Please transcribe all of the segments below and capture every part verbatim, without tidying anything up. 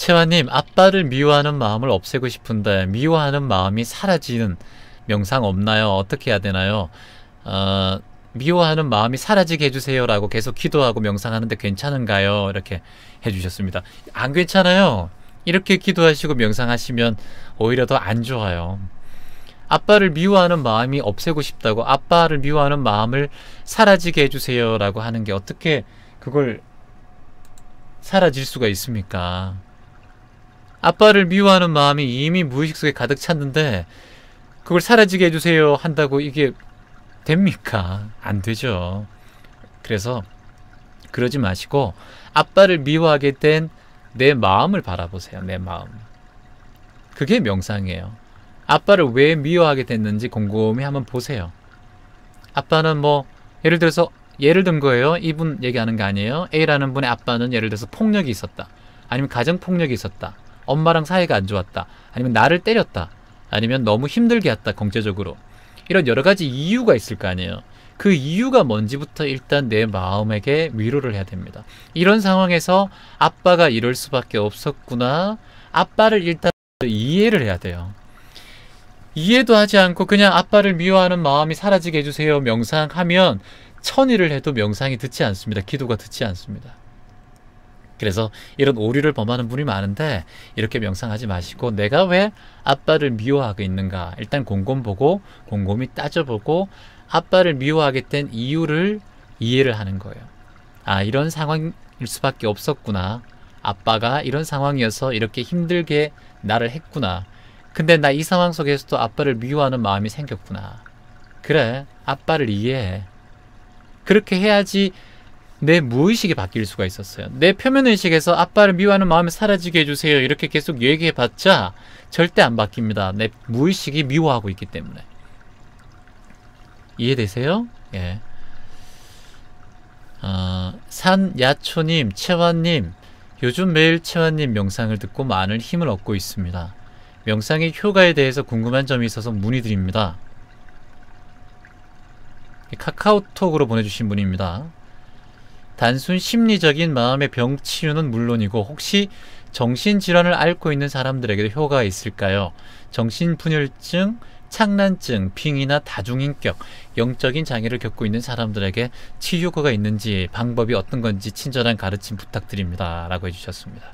채화님, 아빠를 미워하는 마음을 없애고 싶은데 미워하는 마음이 사라지는 명상 없나요? 어떻게 해야 되나요? 어, 미워하는 마음이 사라지게 해주세요 라고 계속 기도하고 명상하는데 괜찮은가요? 이렇게 해주셨습니다. 안 괜찮아요. 이렇게 기도하시고 명상하시면 오히려 더 안 좋아요. 아빠를 미워하는 마음이 없애고 싶다고 아빠를 미워하는 마음을 사라지게 해주세요 라고 하는 게 어떻게 그걸 사라질 수가 있습니까? 아빠를 미워하는 마음이 이미 무의식 속에 가득 찼는데 그걸 사라지게 해주세요 한다고 이게 됩니까? 안 되죠. 그래서 그러지 마시고 아빠를 미워하게 된 내 마음을 바라보세요. 내 마음. 그게 명상이에요. 아빠를 왜 미워하게 됐는지 곰곰이 한번 보세요. 아빠는 뭐 예를 들어서 예를 든 거예요. 이분 얘기하는 거 아니에요. A라는 분의 아빠는 예를 들어서 폭력이 있었다. 아니면 가정폭력이 있었다. 엄마랑 사이가 안 좋았다. 아니면 나를 때렸다. 아니면 너무 힘들게 했다. 경제적으로. 이런 여러 가지 이유가 있을 거 아니에요. 그 이유가 뭔지부터 일단 내 마음에게 위로를 해야 됩니다. 이런 상황에서 아빠가 이럴 수밖에 없었구나. 아빠를 일단 이해를 해야 돼요. 이해도 하지 않고 그냥 아빠를 미워하는 마음이 사라지게 해주세요. 명상하면 천일을 해도 명상이 듣지 않습니다. 기도가 듣지 않습니다. 그래서 이런 오류를 범하는 분이 많은데 이렇게 명상하지 마시고 내가 왜 아빠를 미워하고 있는가 일단 곰곰 보고 곰곰이 따져보고 아빠를 미워하게 된 이유를 이해를 하는 거예요. 아, 이런 상황일 수밖에 없었구나. 아빠가 이런 상황이어서 이렇게 힘들게 나를 했구나. 근데 나 이 상황 속에서도 아빠를 미워하는 마음이 생겼구나. 그래, 아빠를 이해해. 그렇게 해야지 내 무의식이 바뀔 수가 있었어요. 내 표면의식에서 아빠를 미워하는 마음이 사라지게 해주세요 이렇게 계속 얘기해봤자 절대 안 바뀝니다. 내 무의식이 미워하고 있기 때문에. 이해되세요? 예. 어, 산야초님, 채화님, 요즘 매일 채화님 명상을 듣고 많은 힘을 얻고 있습니다. 명상의 효과에 대해서 궁금한 점이 있어서 문의드립니다. 카카오톡으로 보내주신 분입니다. 단순 심리적인 마음의 병 치유는 물론이고 혹시 정신질환을 앓고 있는 사람들에게도 효과가 있을까요? 정신분열증, 창란증, 빙의나 다중인격, 영적인 장애를 겪고 있는 사람들에게 치유 효과가 있는지 방법이 어떤 건지 친절한 가르침 부탁드립니다. 라고 해주셨습니다.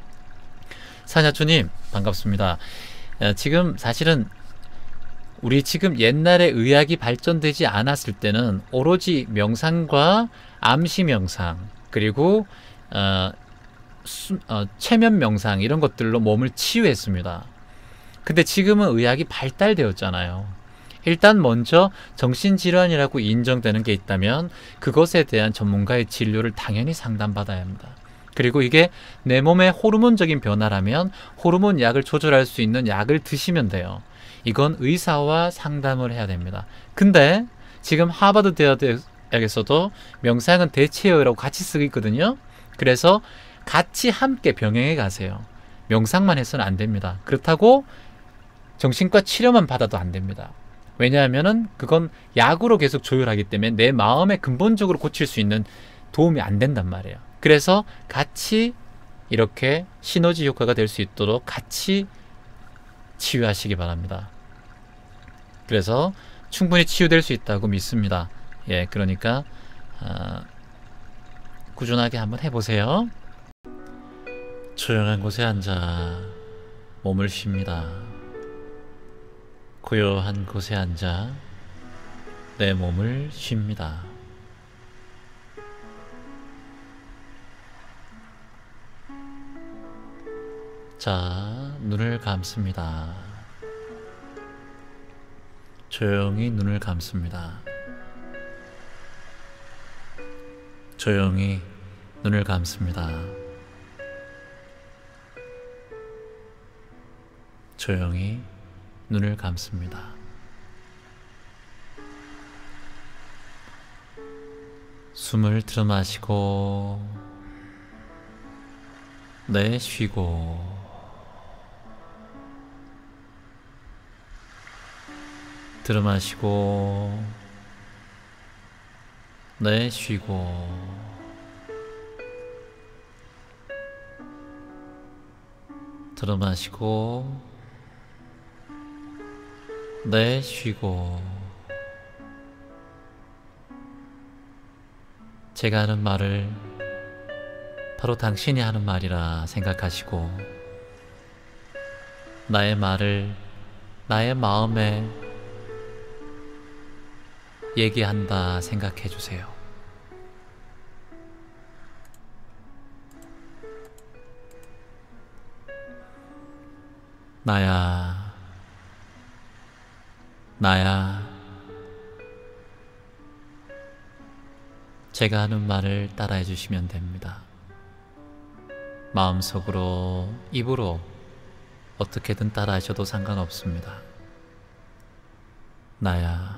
사냐초님 반갑습니다. 지금 사실은 우리 지금 옛날에 의학이 발전되지 않았을 때는 오로지 명상과 암시 명상 그리고 어, 수, 어, 체면 명상 이런 것들로 몸을 치유했습니다. 근데 지금은 의학이 발달되었잖아요. 일단 먼저 정신질환이라고 인정되는 게 있다면 그것에 대한 전문가의 진료를 당연히 상담받아야 합니다. 그리고 이게 내 몸의 호르몬적인 변화라면 호르몬 약을 조절할 수 있는 약을 드시면 돼요. 이건 의사와 상담을 해야 됩니다. 근데 지금 하버드 대학에서도 명상은 대체제라고 같이 쓰고 있거든요. 그래서 같이 함께 병행해 가세요. 명상만 해서는 안 됩니다. 그렇다고 정신과 치료만 받아도 안 됩니다. 왜냐하면은 그건 약으로 계속 조율하기 때문에 내 마음에 근본적으로 고칠 수 있는 도움이 안 된단 말이에요. 그래서 같이 이렇게 시너지 효과가 될 수 있도록 같이 치유하시기 바랍니다. 그래서 충분히 치유될 수 있다고 믿습니다. 예, 그러니까 어, 꾸준하게 한번 해보세요. 조용한 곳에 앉아 몸을 쉽니다. 고요한 곳에 앉아 내 몸을 쉽니다. 자, 눈을 감습니다. 조용히 눈을 감습니다. 조용히 눈을 감습니다. 조용히 눈을 감습니다. 숨을 들어마시고 내쉬고 들어마시고 내쉬고 들어 마시고 내쉬고, 제가 하는 말을 바로 당신이 하는 말이라 생각하시고, 나의 말을 나의 마음에 얘기한다 생각해 주세요. 나야, 나야. 제가 하는 말을 따라해 주시면 됩니다. 마음속으로, 입으로 어떻게든 따라하셔도 상관없습니다. 나야,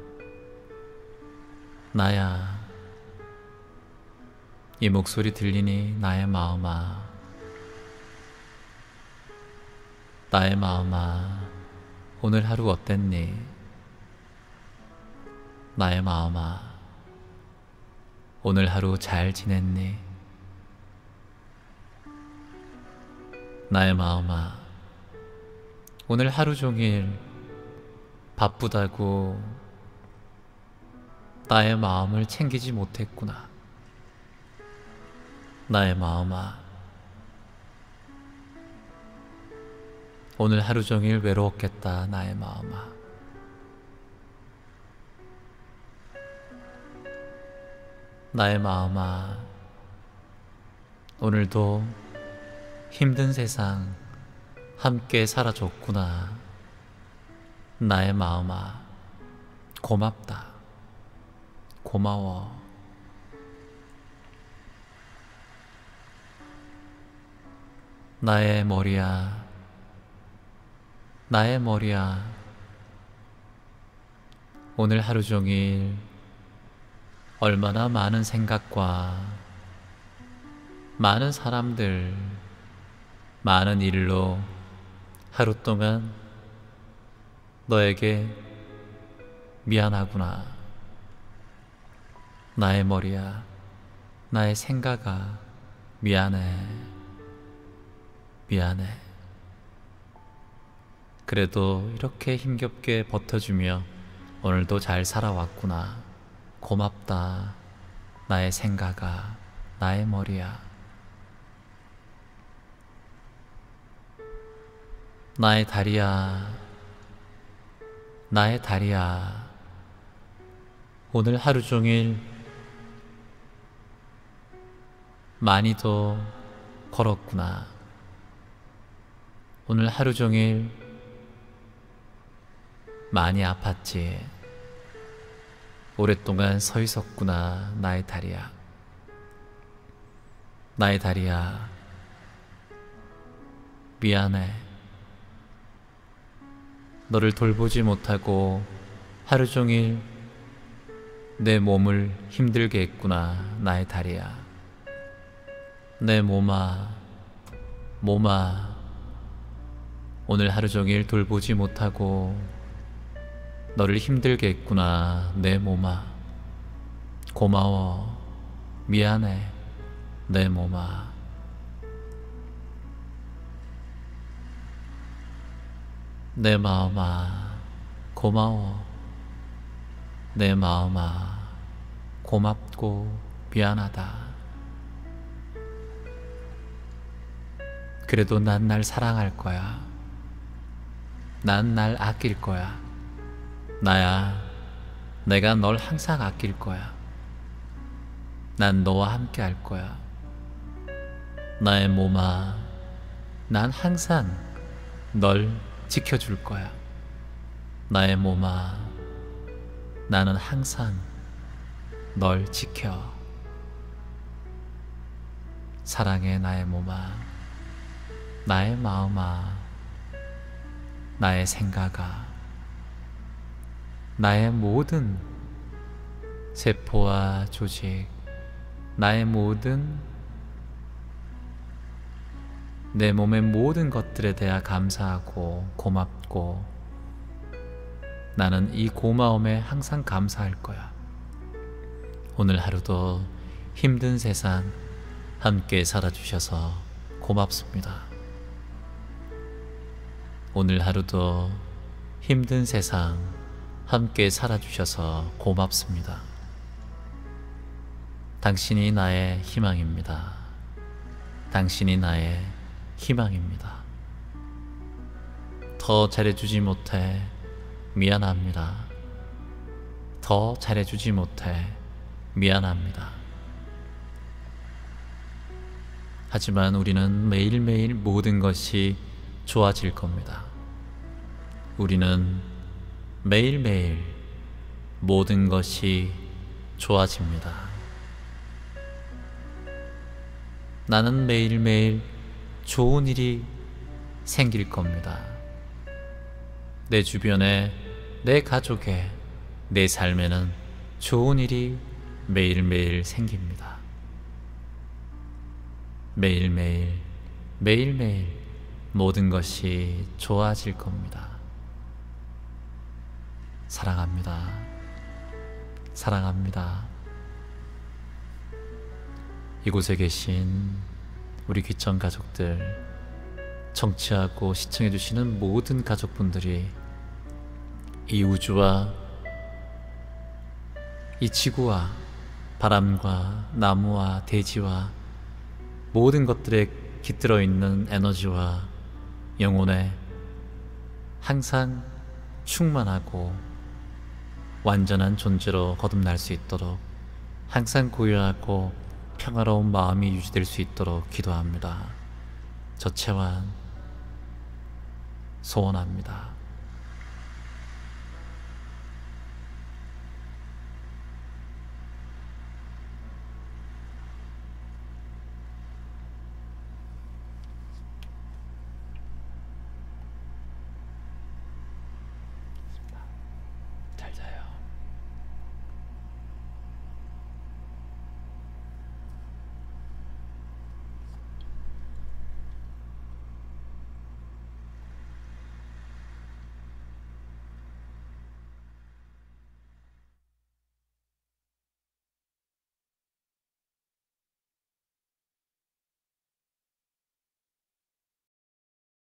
나야. 이 목소리 들리니 나의 마음아, 나의 마음아, 오늘 하루 어땠니? 나의 마음아, 오늘 하루 잘 지냈니? 나의 마음아, 오늘 하루 종일 바쁘다고 나의 마음을 챙기지 못했구나. 나의 마음아, 오늘 하루 종일 외로웠겠다. 나의 마음아, 나의 마음아, 오늘도 힘든 세상 함께 살아줬구나. 나의 마음아, 고맙다. 고마워. 나의 머리야, 나의 머리야, 오늘 하루 종일 얼마나 많은 생각과 많은 사람들, 많은 일로 하루 동안 너에게 미안하구나. 나의 머리야, 나의 생각아, 미안해, 미안해. 그래도 이렇게 힘겹게 버텨주며 오늘도 잘 살아왔구나. 고맙다. 나의 생각아, 나의 머리야. 나의 다리야, 나의 다리야, 오늘 하루 종일 많이도 걸었구나. 오늘 하루 종일 많이 아팠지. 오랫동안 서 있었구나. 나의 다리야, 나의 다리야, 미안해. 너를 돌보지 못하고 하루 종일 내 몸을 힘들게 했구나. 나의 다리야, 내 몸아, 몸아, 오늘 하루 종일 돌보지 못하고 너를 힘들게 했구나. 내 몸아, 고마워, 미안해. 내 몸아, 내 마음아, 고마워. 내 마음아, 고맙고 미안하다. 그래도 난 날 사랑할 거야. 난 날 아낄 거야. 나야, 내가 널 항상 아낄 거야. 난 너와 함께 할 거야. 나의 몸아, 난 항상 널 지켜줄 거야. 나의 몸아, 나는 항상 널 지켜. 사랑해. 나의 몸아, 나의 마음아, 나의 생각아, 나의 모든 세포와 조직, 나의 모든, 내 몸의 모든 것들에 대해 감사하고 고맙고, 나는 이 고마움에 항상 감사할 거야. 오늘 하루도 힘든 세상 함께 살아주셔서 고맙습니다. 오늘 하루도 힘든 세상 함께 살아주셔서 고맙습니다. 당신이 나의 희망입니다. 당신이 나의 희망입니다. 더 잘해주지 못해 미안합니다. 더 잘해주지 못해 미안합니다. 하지만 우리는 매일매일 모든 것이 좋아질 겁니다. 우리는 매일매일 모든 것이 좋아집니다. 나는 매일매일 좋은 일이 생길 겁니다. 내 주변에, 내 가족에, 내 삶에는 좋은 일이 매일매일 생깁니다. 매일매일, 매일매일 모든 것이 좋아질 겁니다. 사랑합니다. 사랑합니다. 이곳에 계신 우리 귀천 가족들, 청취하고 시청해주시는 모든 가족분들이 이 우주와 이 지구와 바람과 나무와 대지와 모든 것들에 깃들어 있는 에너지와 영혼에 항상 충만하고 완전한 존재로 거듭날 수 있도록 항상 고요하고 평화로운 마음이 유지될 수 있도록 기도합니다. 저체완 소원합니다.